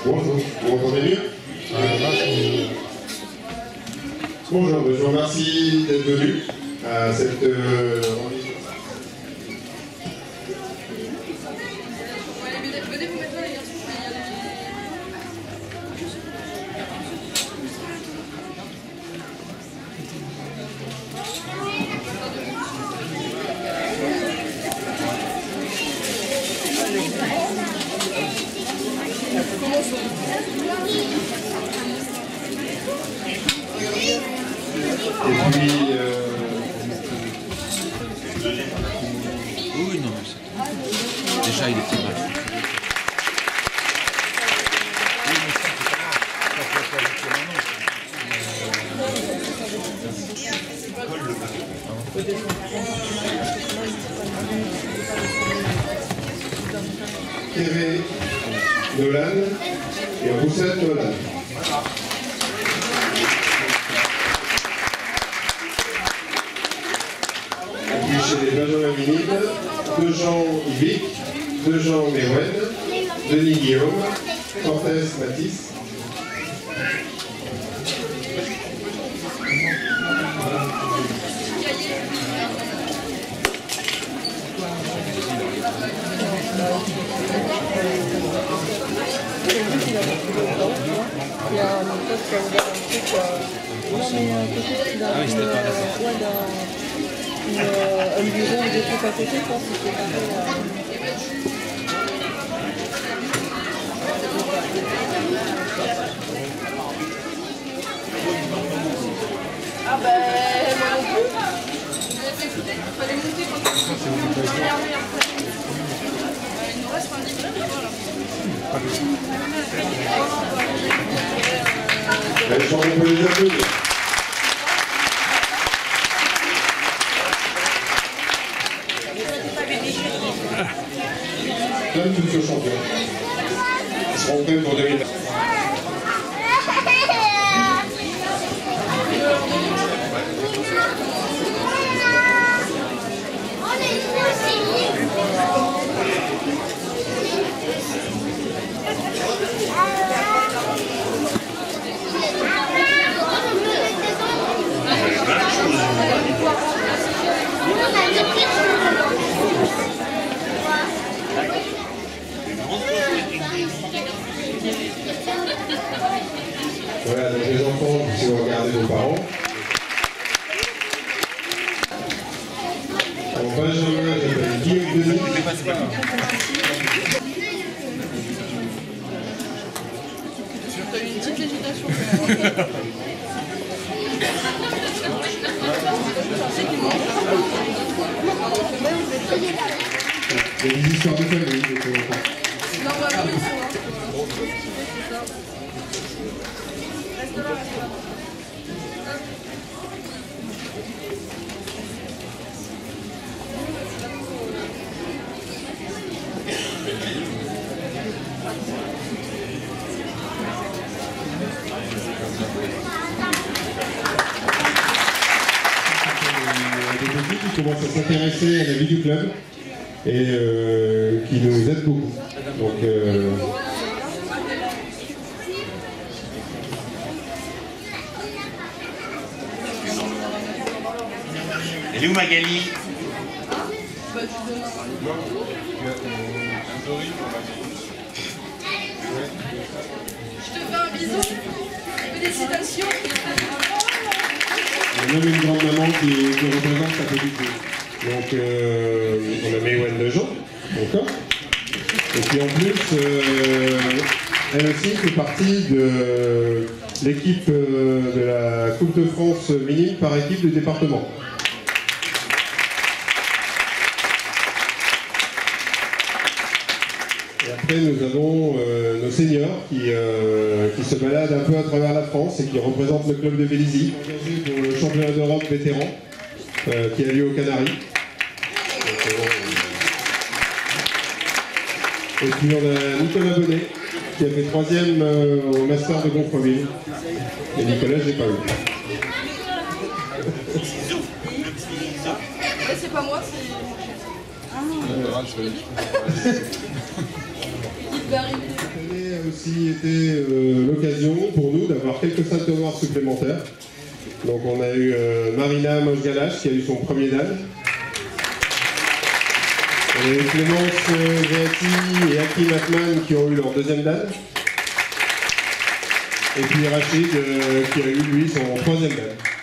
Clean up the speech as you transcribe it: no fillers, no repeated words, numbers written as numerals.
Bonjour, vous m'entendez mieux? Bonjour, je vous remercie d'être venu à cette rencontre. Et puis, oui, non, mais déjà il était mal. Hervé Nolan et Roussette Nolan. Et puis chez les Benjamin Minide, de Jean Yvick, de Jean Mewen, Denis Guillaume, Cortés Matisse. Il y a un pote qui a ouvert un truc un bureau ou des trucs à côté, quoi, c'était pareil. Ah ben, moi non plus. Vous avez fait écouter, il fallait monter quand il nous reste un livre, voilà. Je crois qu'on peut les applaudir. Donne tous ce champion. Ils seront prêts pour 2020. Voilà, donc les enfants, si vous regardez vos parents. En Benjamin, j'appelle Guillaume Denis. T'as eu une petite législation. Il y a des histoires de famille, de temps en temps. Normalement, ils sont là. Reste là, reste là. Des petits qui commencent à s'intéresser à la vie du club et qui nous aident beaucoup. Donc, Elle est où Magali? Je te fais un bisou. Félicitations. on a même une grande maman qui représente sa petite fille. Donc, on a Mewen de Jean, d'accord. Et puis en plus, elle aussi fait partie de l'équipe de la Coupe de France minime par équipe de département. Et après, nous avons nos seniors qui se baladent un peu à travers la France et qui représentent le club de Vélizy, engagé pour le championnat d'Europe vétéran qui a lieu aux Canaries. Et puis on a Nicolas Bonnet qui a fait 3e au Master de Gonfreville. Et Nicolas, je l'ai pas eu. C'est pas moi, c'est... Il va arriver. aussi été l'occasion pour nous d'avoir quelques ceintures noires supplémentaires. Donc on a eu Marina Mosgalache qui a eu son premier dan. On a eu Clémence Zéati et Aki Matman qui ont eu leur deuxième dan. Et puis Rachid qui a eu lui son troisième dan.